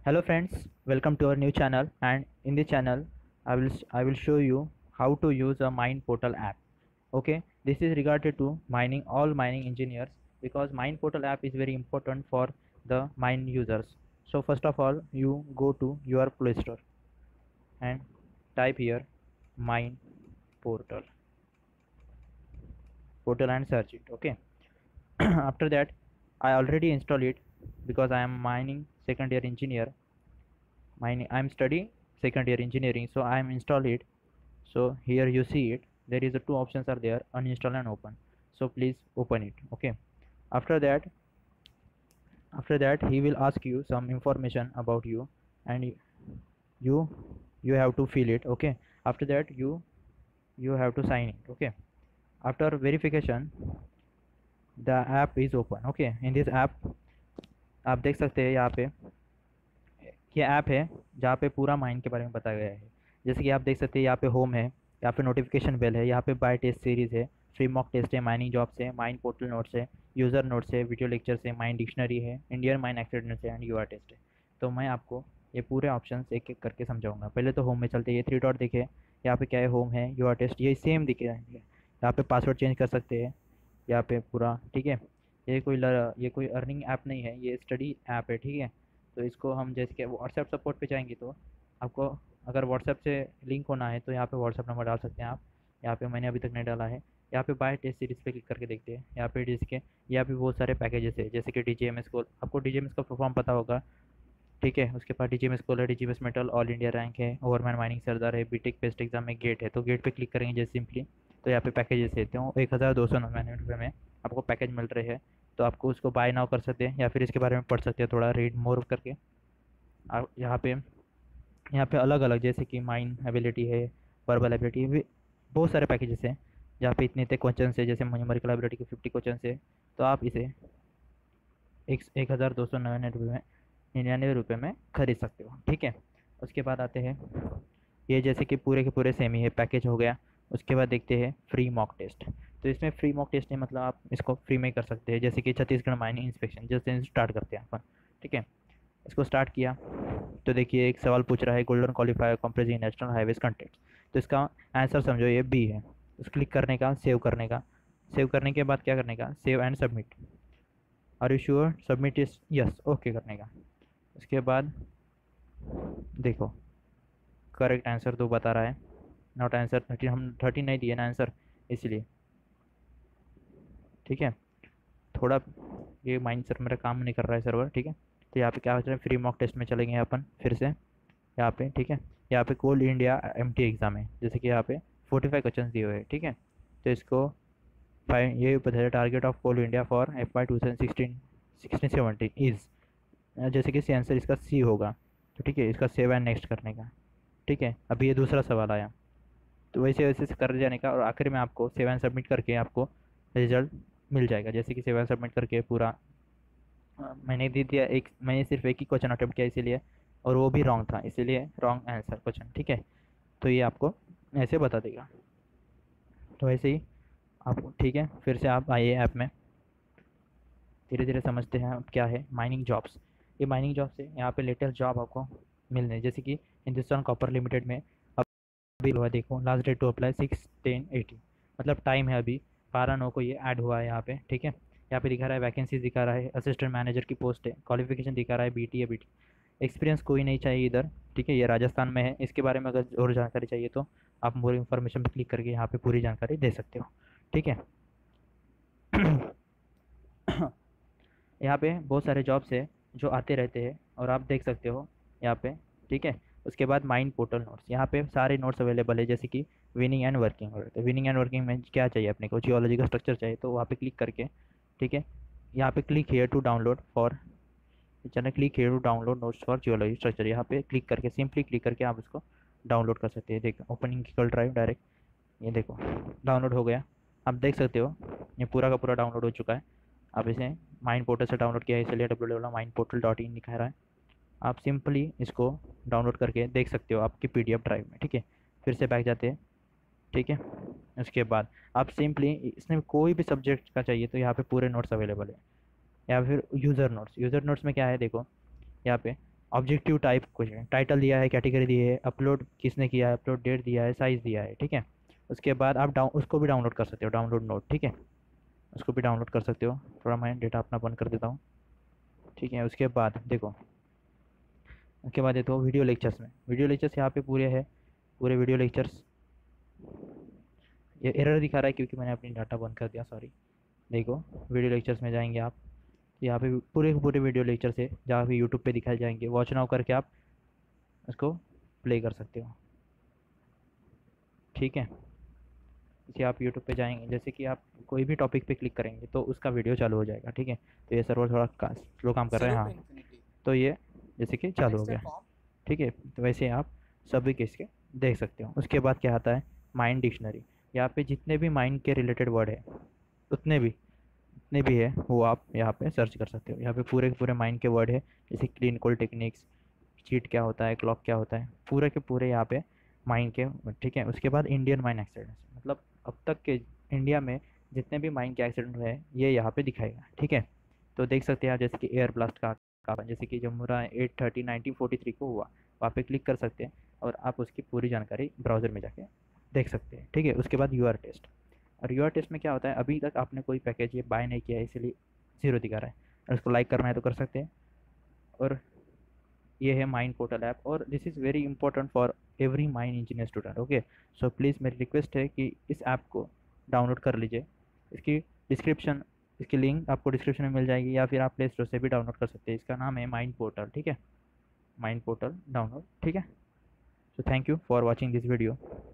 Hello friends, welcome to our new channel, and in this channel I will show you how to use a Mine Portal app. Okay, this is regarded to mining all mining engineers because Mine Portal app is very important for the mine users. So first of all, you go to your Play Store and type here Mine Portal and search it. Okay. After that, I already installed it because I am mining second year engineer. I'm studying second year engineering, so I am installed it. So here you see it, there is a two options are there, uninstall and open. So please open it. Okay. After that after that he will ask you some information about you, and you you have to fill it. Okay. After that you have to sign it. Okay. After verification, the app is open. Okay. In this app आप देख सकते हैं यहाँ पे ये app है जहाँ पे पूरा माइन के बारे में बताया गया है। जैसे कि आप देख सकते हैं यहाँ पे होम है, यहाँ पे नोटिफिकेशन बेल है, यहाँ पे बाय टेस्ट सीरीज़ है, फ्री मॉक टेस्ट है, माइनिंग जॉब्स है, माइन पोर्टल नोट्स है, यूज़र नोट्स है, वीडियो लेक्चर्स है, माइन डिक्शनरी है, इंडियन माइन एक्सीडेंट्स है एंड यूआर टेस्ट है। तो मैं आपको ये पूरे ऑप्शन एक एक करके समझाऊंगा। पहले तो होम में चलते हैं, ये थ्री डॉट दिखे, यहाँ पे क्या है, होम है, यूआर टेस्ट, ये सेम दिखे रहेंगे। यहाँ पे पासवर्ड चेंज कर सकते हैं यहाँ पे पूरा। ठीक है। ये कोई अर्निंग ऐप नहीं है, ये स्टडी ऐप है। ठीक है। तो इसको हम जैसे कि व्हाट्सएप सपोर्ट पे जाएंगे तो आपको अगर व्हाट्सएप से लिंक होना है तो यहाँ पे व्हाट्सएप नंबर डाल सकते हैं आप। यहाँ पे मैंने अभी तक नहीं डाला है। यहाँ पे बाय टेस्ट सीरीज पे क्लिक करके देखते हैं। यहाँ पे जिसके यहाँ पे बहुत सारे पैकेजेस है, जैसे कि DJMS को, आपको DJMS का फुल फॉर्म पता होगा। ठीक है। उसके बाद DJMS स्कूल है, DJMS metal, all India rank है, ओवरमैन माइनिंग सरदार है, बीटेक बेस्ट एग्जाम में गेट है। तो गेट पे क्लिक करेंगे जैसे सिंपली, तो यहाँ पे पैकेजेस देते हो 1299 में आपको पैकेज मिल रहे हैं। तो आपको उसको बाय नाउ कर सकते हैं या फिर इसके बारे में पढ़ सकते हैं थोड़ा, रीड मोर करके। आप यहाँ पे अलग अलग जैसे कि माइन एबिलिटी है, वर्बल एबिलिटी भी, बहुत सारे पैकेजेस हैं जहाँ पे इतने इतने क्वेश्चन है, जैसे न्यूमेरिकल एबिलिटी के 50 क्वेश्चन है। तो आप इसे 1299 रुपये में खरीद सकते हो। ठीक है। उसके बाद आते हैं, ये जैसे कि पूरे के पूरे सेम ही है, पैकेज हो गया। उसके बाद देखते हैं फ्री मॉक टेस्ट। तो इसमें फ्री मॉक टेस्ट है, मतलब आप इसको फ्री में कर सकते हैं, जैसे कि छत्तीसगढ़ माइनिंग इंस्पेक्शन, जैसे स्टार्ट करते हैं अपन। ठीक है। इसको स्टार्ट किया तो देखिए एक सवाल पूछ रहा है, golden quadrilateral comprising national highways contents. तो इसका आंसर समझो ये बी है। उस क्लिक करने का, सेव करने का, सेव करने के बाद क्या करने का, save and submit. Are you sure, submit is yes, okay करने का। उसके बाद देखो करेक्ट आंसर तो बता रहा है, नॉट आंसर 13, हम 13 नहीं दिए ना आंसर, इसलिए। ठीक है। थोड़ा ये माइंड सर मेरा काम नहीं कर रहा है सर्वर। ठीक है। तो यहाँ पे क्या होता है, फ्री मॉक टेस्ट में चलेंगे अपन फिर से यहाँ पे। ठीक है। यहाँ पे कोल इंडिया MT एग्ज़ाम है, जैसे कि यहाँ पे 45 क्वेश्चन दिए हुए हैं। ठीक है। तो इसको फाइव ये पता है, target of Coal India for FY 2016-17 is, जैसे कि आंसर इसका सी होगा। तो ठीक है, इसका सेव एंड नेक्स्ट करने का। ठीक है। अभी ये दूसरा सवाल आया, तो वैसे वैसे से कर जाने का, और आखिर में आपको सेव एंड सबमिट करके आपको रिजल्ट मिल जाएगा। जैसे कि सेव एंड सबमिट करके पूरा मैंने दे दिया, मैंने सिर्फ एक ही क्वेश्चन अटेम्प्ट किया इसीलिए, और वो भी रॉन्ग था, इसीलिए रॉन्ग आंसर क्वेश्चन। ठीक है। तो ये आपको ऐसे बता देगा। तो ऐसे ही आप, ठीक है, फिर से आप आइए ऐप में, धीरे धीरे समझते हैं अब क्या है माइनिंग जॉब्स। ये माइनिंग जॉब्स है, यहाँ पे लेटेस्ट जॉब आपको मिल रहे हैं, जैसे कि हिंदुस्तान कॉपर लिमिटेड में अभी हुआ, देखो लास्ट डेट टू अप्लाई 6/10/18, मतलब टाइम है अभी 12/9 को ये ऐड हुआ है यहाँ पे। ठीक है। यहाँ पे दिखा रहा है वैकेंसीज दिखा रहा है, असिस्टेंट मैनेजर की पोस्ट है, क्वालिफिकेशन दिखा रहा है BT या BT, एक्सपीरियंस कोई नहीं चाहिए इधर। ठीक है। ये राजस्थान में है। इसके बारे में अगर और जानकारी चाहिए तो आप मोर इन्फॉर्मेशन पर क्लिक करके यहाँ पे पूरी जानकारी दे सकते हो। ठीक है। यहाँ पे बहुत सारे जॉब्स है जो आते रहते हैं और आप देख सकते हो यहाँ पे। ठीक है। उसके बाद माइंड पोर्टल नोट्स, यहाँ पे सारे नोट्स अवेलेबल है, जैसे कि विनिंग एंड वर्किंग। तो विनिंग एंड वर्किंग में क्या चाहिए अपने को, जियोलॉजी का स्ट्रक्चर चाहिए, तो वहाँ पे क्लिक करके, ठीक है, यहाँ पे click here to download for, चलो click here to download notes for geology structure, यहाँ पे क्लिक करके, सिंपली क्लिक करके आप उसको डाउनलोड कर सकते हैं। देखो ओपनिंग गूगल ड्राइव डायरेक्ट, ये देखो डाउनलोड हो गया। आप देख सकते हो ये पूरा का पूरा डाउनलोड हो चुका है। आप इसे माइंड पोर्टल से डाउनलोड किया है, इसलिए www.mindportal.in दिखा रहा है। आप सिंपली इसको डाउनलोड करके देख सकते हो आपकी PDF ड्राइव में। ठीक है। फिर से बैक जाते हैं। ठीक है। उसके बाद आप सिंपली इसमें कोई भी सब्जेक्ट का चाहिए तो यहाँ पे पूरे नोट्स अवेलेबल है। या फिर यूज़र नोट्स में क्या है, देखो यहाँ पे ऑब्जेक्टिव टाइप क्वेश्चन, टाइटल दिया है, कैटेगरी दी है, अपलोड किसने किया है, अपलोड डेट दिया है, साइज़ दिया है, ठीक है। उसके बाद आप उसको भी डाउनलोड कर सकते हो, डाउनलोड नोट, ठीक है, उसको भी डाउनलोड कर सकते हो। थोड़ा मैं डेटा अपना बंद कर देता हूँ, ठीक है। उसके बाद देखो, उसके बाद देखो वीडियो लेक्चर्स में, वीडियो लेक्चर्स यहाँ पे पूरे है, पूरे वीडियो लेक्चर्स। ये एरर दिखा रहा है क्योंकि मैंने अपनी डाटा बंद कर दिया, सॉरी। देखो वीडियो लेक्चर्स में जाएंगे आप, यहाँ पे पूरे के पूरे वीडियो लेक्चर्स है, जहाँ पे यूट्यूब पे दिखाए जाएंगे। वॉच नाउ करके आप उसको प्ले कर सकते हो, ठीक है। जैसे आप यूट्यूब पे जाएंगे, जैसे कि आप कोई भी टॉपिक पे क्लिक करेंगे तो उसका वीडियो चालू हो जाएगा, ठीक है। तो ये सर्वर थोड़ा स्लो काम कर रहा है, हाँ। तो ये जैसे कि चालू हो गया, ठीक है। तो वैसे आप सभी के इसके देख सकते हो। उसके बाद क्या आता है, माइंड डिक्शनरी। यहाँ पे जितने भी माइंड के रिलेटेड वर्ड है, उतने भी जितने भी है वो आप यहाँ पे सर्च कर सकते हो। यहाँ पे पूरे के पूरे माइंड के वर्ड है, जैसे क्लिनिकल टेक्निक्स, चीट क्या होता है, क्लॉक क्या होता है, पूरे के पूरे यहाँ पे माइंड के, ठीक है। उसके बाद इंडियन माइंड एक्सीडेंट्स, मतलब अब तक के इंडिया में जितने भी माइंड के एक्सीडेंट हुए हैं ये यहाँ पे दिखाएगा, ठीक है। तो देख सकते हैं आप, जैसे कि एयर ब्लास्ट का जैसे कि जमुरा 8/30/1943 को हुआ, वहाँ पे क्लिक कर सकते हैं और आप उसकी पूरी जानकारी ब्राउज़र में जाके देख सकते हैं, ठीक है। उसके बाद यूआर टेस्ट, और यूआर टेस्ट में क्या होता है, अभी तक आपने कोई पैकेज ये बाय नहीं किया है इसलिए ज़ीरो दिखा रहा है, और उसको लाइक करना है तो कर सकते हैं। और ये है माइंड पोर्टल ऐप, और this is very important for every mind engineer student, okay. So please मेरी रिक्वेस्ट है कि इस ऐप को डाउनलोड कर लीजिए। इसकी डिस्क्रिप्शन, इसकी लिंक आपको डिस्क्रिप्शन में मिल जाएगी, या फिर आप प्ले स्टोर से भी डाउनलोड कर सकते हैं। इसका नाम है माइंड पोर्टल, ठीक है, माइंड पोर्टल डाउनलोड, ठीक है। So thank you for watching this video.